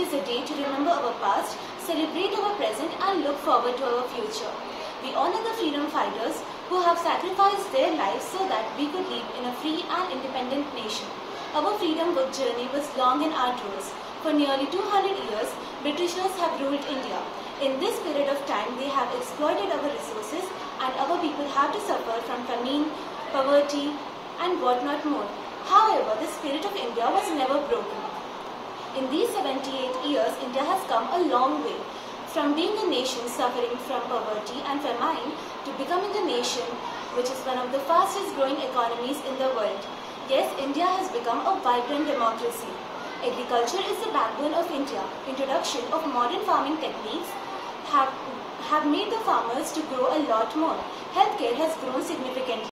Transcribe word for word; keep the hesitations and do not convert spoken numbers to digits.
is a day to remember our past, celebrate our present and look forward to our future. We honor the freedom fighters who have sacrificed their lives so that we could live in a free and independent nation. Our freedom journey was long and arduous. For nearly two hundred years, Britishers have ruled India. In this period of time, they have exploited our resources and our people have to suffer from famine, poverty and what not more. However, the spirit of India was never broken. In these seventy-eight years, India has come a long way. From being a nation suffering from poverty and famine to becoming a nation which is one of the fastest growing economies in the world. Yes, India has become a vibrant democracy. Agriculture is the backbone of India. Introduction of modern farming techniques have, have made the farmers to grow a lot more. Healthcare has grown significantly.